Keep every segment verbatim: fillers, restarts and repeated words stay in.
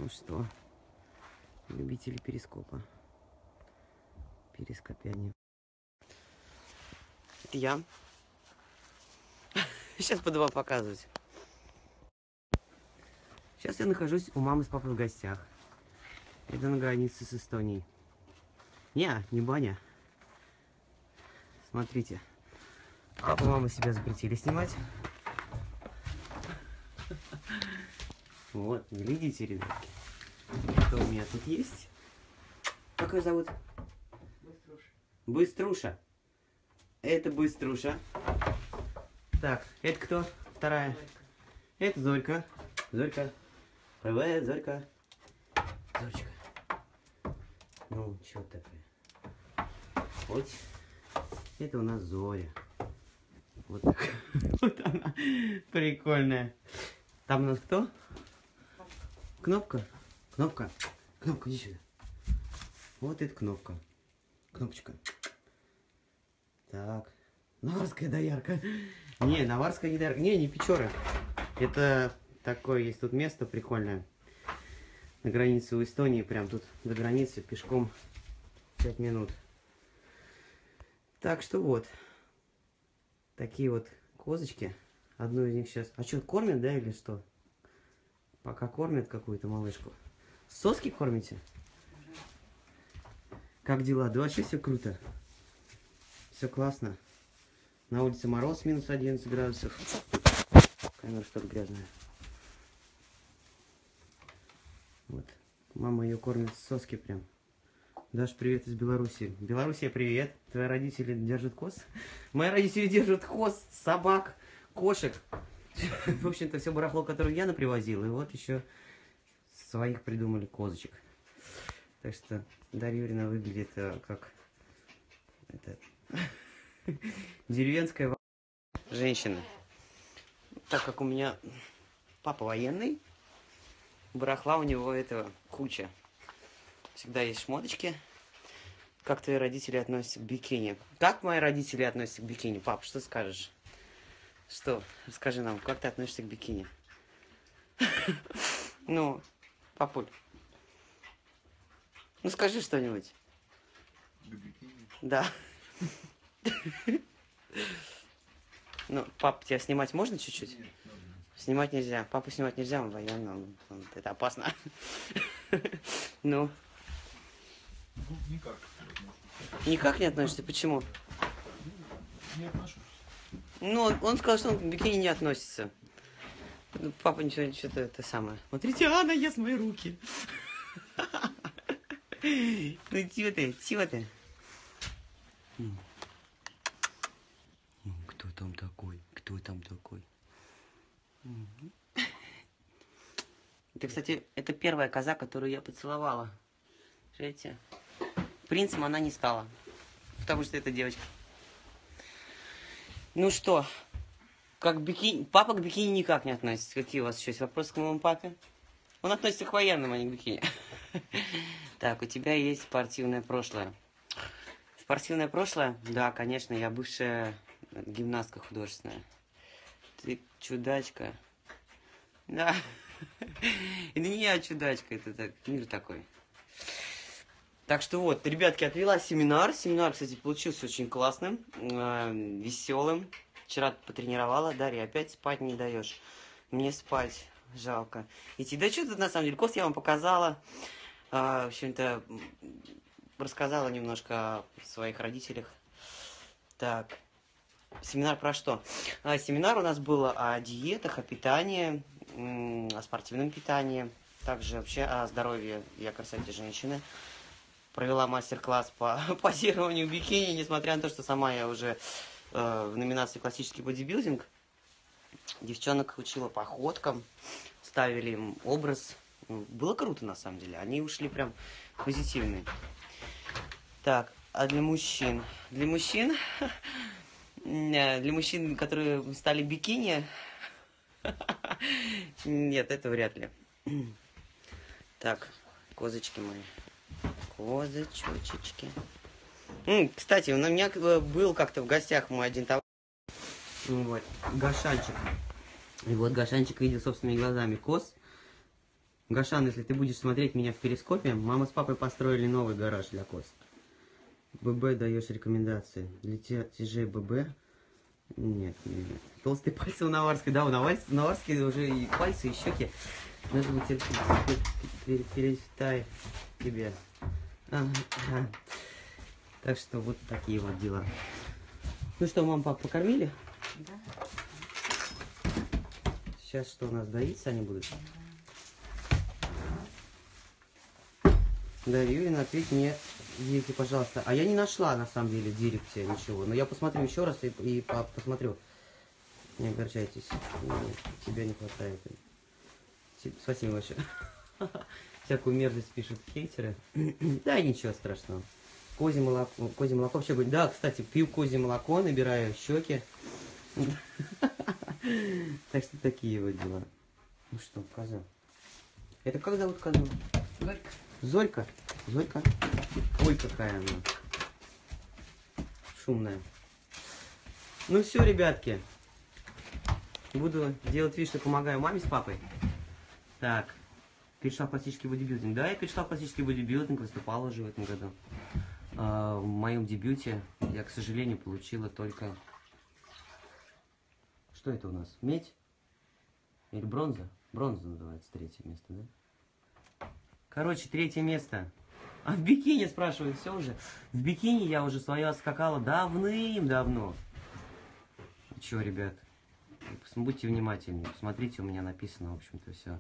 Ну что, любители перископа. Перископяне. Это я. Сейчас буду вам показывать. Сейчас я нахожусь у мамы с папой в гостях. Это на границе с Эстонией. Не, не баня. Смотрите. Папа и мама себя запретили снимать. Вот, глядите, ребятки. Что у меня тут есть? Как ее зовут? Быструша. Быструша. Это Быструша. Так, это кто? Вторая. Зорька. Это Зорька. Зорька. Привет, Зорька. Зоречка. Ну, что такое? Вот. Это у нас Зоря. Вот так. Вот она. Прикольная. Там у нас кто? Кнопка. Кнопка. Кнопка, иди сюда. Вот это кнопка. Кнопочка. Так. Наварская доярка. Не, наварская не доярка. Не, не Печора. Это такое, есть тут место прикольное. На границе у Эстонии. Прям тут до границы пешком пять минут. Так что вот. Такие вот козочки. Одну из них сейчас... А что, кормят, да, или что? Пока кормят какую-то малышку. Соски кормите? Как дела? Да вообще все круто. Все классно. На улице мороз минус одиннадцать градусов. Камера что-то грязная. Вот. Мама ее кормит с соски прям. Даш, привет из Беларуси. Белоруссия, привет. Твои родители держат коз? Мои родители держат коз, собак, кошек. В общем-то, все барахло, которое я напривозил. И вот еще своих придумали козочек. Так что Дарья Юрьевна выглядит э, как это, деревенская женщина. Так как у меня папа военный, барахла у него этого куча. Всегда есть шмоточки. Как твои родители относятся к бикини? Как мои родители относятся к бикини? Пап, что скажешь? Что? Расскажи нам, как ты относишься к бикини? Ну, папуль. Ну, скажи что-нибудь. К бикини? Да. Ну, пап, тебя снимать можно чуть-чуть? Нет, снимать нельзя. Папу снимать нельзя, он военный. Это опасно. Ну. Никак. Никак не относишься? Почему? Не отношусь. Ну, он сказал, что он к бикини не относится. Папа ничего, что-то это самое. Смотрите, Анна ест мои руки. Ну, чего ты, чего ты? Кто там такой? Кто там такой? Это, кстати, это первая коза, которую я поцеловала. Смотрите. Принцем она не стала. Потому что это девочка. Ну что, как бикини... Папа к бикини никак не относится. Какие у вас еще есть вопросы к моему папе? Он относится к военным, а не к бикини. Так, у тебя есть спортивное прошлое. Спортивное прошлое? Да, конечно, я бывшая гимнастка художественная. Ты чудачка. Да. Это не я чудачка, это так, мир такой. Так что вот, ребятки, отвела семинар. Семинар, кстати, получился очень классным, э, веселым. Вчера потренировала. Дарья, опять спать не даешь. Мне спать жалко. Идти. Да что тут на самом деле? Кост я вам показала. Э, в общем-то, рассказала немножко о своих родителях. Так, семинар про что? А, семинар у нас был о диетах, о питании, о спортивном питании. Также вообще о здоровье и о красоте женщины. Провела мастер-класс по позированию в бикини, несмотря на то, что сама я уже э, в номинации классический бодибилдинг. Девчонок учила походкам, ставили им образ. Было круто, на самом деле. Они ушли прям позитивные. Так, а для мужчин? Для мужчин, для мужчин, которые стали бикини, нет, это вряд ли. Так, козочки мои. Козочки. Кстати, у меня был как-то в гостях мой один товарищ. Вот, Гошанчик. И вот Гошанчик видел собственными глазами коз. Гашан, если ты будешь смотреть меня в перископе, мама с папой построили новый гараж для коз. ББ даешь рекомендации. Для тебя тяжей ББ? Нет, нет. Толстые пальцы у Наварской. Да, у Наварской, у Наварской уже и пальцы, и щеки. Надо будет перестать тебе. Ага, ага. Так что вот такие вот дела. Ну что, мам, пап, покормили? Да. Сейчас что у нас, доиться они будут? Да, Юрий, ответь мне, если, пожалуйста. А я не нашла, на самом деле, в директе ничего. Но я посмотрю еще раз и, и по посмотрю. Не огорчайтесь. Нет, тебя не хватает. Спасибо большое. Всякую мерзость пишут хейтеры. Да, ничего страшного. Козье молоко. Козье молоко вообще будет. Да, кстати, пью козье молоко, набираю щеки. Так что такие вот дела. Ну что, коза. Это как зовут козу? Зорька. Зорька? Зорька? Ой, какая она. Шумная. Ну все, ребятки. Буду делать вид, что помогаю маме с папой. Так. Перешла в классический бодибилдинг. Да, я перешла в классический бодибилдинг, выступала уже в этом году. А, в моем дебюте я, к сожалению, получила только... Что это у нас? Медь? Или бронза? Бронза называется третье место, да? Короче, третье место. А в бикини, спрашивают, все уже. В бикини я уже свое отскакала давным-давно. Че, ребят? Будьте внимательнее. Посмотрите, у меня написано, в общем-то, все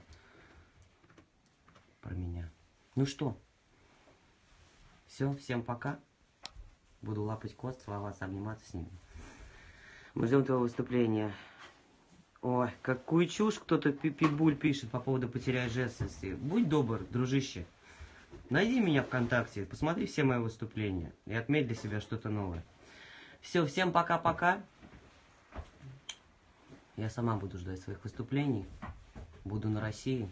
про меня. Ну что? Все, всем пока. Буду лапать коз, целоваться, обниматься с ними. Мы ждем твоего выступления. Ой, какую чушь кто-то питбуль пишет по поводу потеряя женственности. Будь добр, дружище. Найди меня ВКонтакте, посмотри все мои выступления и отметь для себя что-то новое. Все, всем пока-пока. Я сама буду ждать своих выступлений. Буду на России.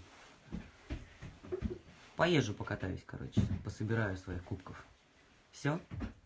Поезжу, покатаюсь, короче. Пособираю своих кубков. Все.